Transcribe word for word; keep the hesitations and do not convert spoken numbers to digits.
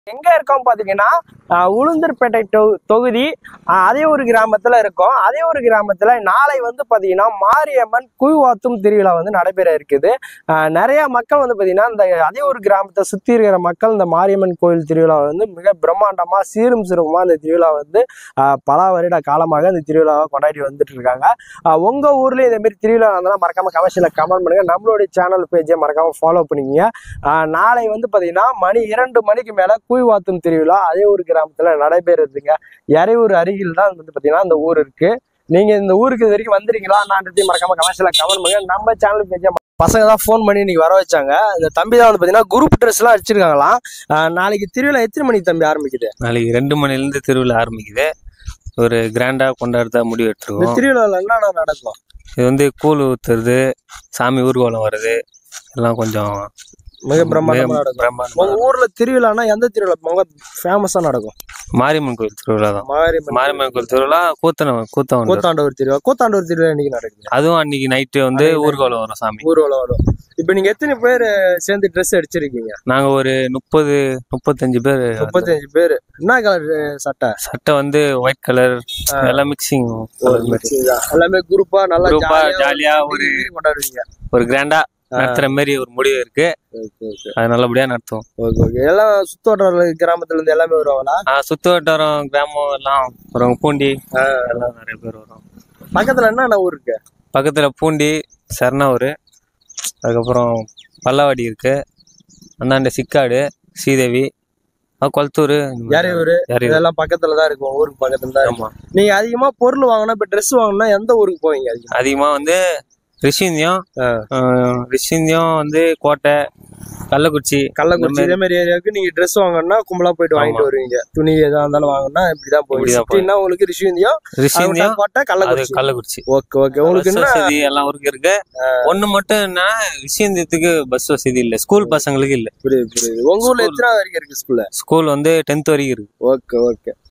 எங்க இருக்கோம் பாத்தீங்கன்னா உளுந்தூர்பேட்டை தொகுதி அதே ஒரு கிராமத்துல இருக்கோம். அதே ஒரு கிராமத்துல நாளை வந்து பாத்தீங்கன்னா மாரியம்மன் குய்வாத்தும் திருவிழா வந்து நடைபெற இருக்குது. நிறைய மக்கள் வந்து பாத்தீங்கன்னா இந்த அதே ஒரு கிராமத்தை சுத்தி இருக்கிற மக்கள் இந்த மாரியம்மன் கோயில் திருவிழா வந்து மிக பிரம்மாண்டமா சீரும் சிறப்புமா இந்த திருவிழா வந்து பல வருட காலமாக இந்த திருவிழாவை கொண்டாடி வந்துட்டு இருக்காங்க. உங்க ஊர்லயும் இதே மாதிரி திருவிழா இருந்தாலும் மறக்காம கமெண்ட்ஸ்ல கமெண்ட் பண்ணுங்க. நம்மளுடைய சேனல் பேஜை மறக்காம ஃபாலோ பண்ணிக்கங்க. நாளை வந்து பாத்தீங்கன்னா மணி இரண்டு மணிக்கு மேல குய்வாத்தும் திருவிழா அதே ஒரு கிராமத்துல நடைபெறுதுங்க. இறையூர் அருகில் தான் வந்து பாத்தீங்கன்னா இந்த ஊர் இருக்கு. நீங்க இந்த ஊருக்கு இது வரைக்கும் வந்துருக்கீங்களா நான் மறக்காம கமெண்ட்ஸ்ல கமெண்ட் பண்ணுங்க. நம்ம சேனல் பேஜ பசங்க தான் ஃபோன் பண்ணி இன்னைக்கு வர வச்சாங்க. இந்த தம்பி தான் வந்து பாத்தீங்கன்னா குரூப் ட்ரெஸ் எல்லாம் அடிச்சிருக்காங்களாம். நாளைக்கு திருவிழா எத்தனை மணிக்கு தம்பி ஆரம்பிக்குது? நாளைக்கு ரெண்டு மணில இருந்து திருவிழா ஆரம்பிக்குது. ஒரு கிராண்டா கொண்டாடுறதா முடிவு எடுத்துருக்கோம். திருவிழாவில் என்னென்ன நடக்கும்? இது வந்து கூழ் ஊத்துறது, சாமி ஊர்வலம் வருது, எல்லாம் கொஞ்சம் மிக பிரம்மாண்டமா நடக்கும். உங்க ஊர்ல திருவிழானா எந்த திருவிழா ஃபேமஸா நடக்கும்? மாரியம்மன் கோயில் திருவிழா தான். மாரியம்மன் கோயில் திருவிழா கூத்தன கூத்தம் கூத்தாண்டவர் திருவிழா. கூத்தாண்டவர் திருவிழா இன்னைக்கு நடக்குது. அதுவும் அன்னைக்கு நைட்டு வந்து ஊர்வலம் வரும், சாமி ஊர்வலம் வரும். இப்ப நீங்க எத்தனை பேர் சேர்ந்து ட்ரெஸ் அடிச்சிருக்கீங்க? நாங்க ஒரு முப்பது முப்பத்தஞ்சு பேர். முப்பத்தஞ்சு பேர். என்ன கலர் சட்டை? சட்டை வந்து ஒயிட் கலர், எல்லாம் மிக்சிங் எல்லாமே குரூப்பா நல்லா ஜாலியா ஒரு கொண்டாடுவீங்க. ஒரு கிராண்டா நடத்துற மாதிரி ஒரு முடிவு இருக்கு. அது நல்லபடியா நடத்துவோம். எல்லாம் சுத்து வட்டார கிராமத்துல இருந்து எல்லாமே வருவாங்களா? ஆஹ் சுத்து வட்டாரம் கிராமம் எல்லாம் வருவாங்க. பூண்டி எல்லாம் நிறைய பேர் வருவாங்க. பக்கத்துல என்ன ஊர் இருக்கு? பக்கத்துல பூண்டி, சரணாவூர், அதுக்கப்புறம் பல்லவாடி இருக்கு, அந்தாண்ட சிக்காடு, ஸ்ரீதேவி, கொளத்தூர், யாரையூர், இதெல்லாம் பக்கத்துலதான் இருக்கும். ஊருக்கு பக்கத்துல தான் இருக்கும். நீங்க அதிகமா பொருள் வாங்கணும், இப்ப ட்ரெஸ் வாங்கணும்னா எந்த ஊருக்கு போவீங்க? அதிகமா வந்து ரிஷிந்தியம், ரிஷிந்தியம் வந்து கோட்டை, கள்ளக்குறிச்சி கள்ளக்குறிச்சி இதே மாதிரி ஏரியாவுக்கு நீங்க ட்ரெஸ் வாங்கணும்னா கும்பலா போயிட்டு வாங்கிட்டு வருவீங்க. துணி எதா இருந்தாலும் வாங்கணும்னா இப்படிதான் போவீங்க. உங்களுக்கு ரிஷிந்தியம், ரிஷிந்தியம், கோட்டை, கள்ளக்குறிச்சி கள்ளக்குறிச்சி ஓகே ஓகே. உங்களுக்கு வசதி எல்லாம் ஊருக்கு இருக்கு. ஒண்ணு மட்டும் என்ன, ரிஷிந்தியத்துக்கு பஸ் வசதி இல்ல, ஸ்கூல் பசங்களுக்கு இல்ல. புரியுது புரியுது. உங்க ஊர்ல எத்தனை வரைக்கும் இருக்கு ஸ்கூல்ல? ஸ்கூல் வந்து டென்த் வரைக்கும் இருக்கு. Okay okay.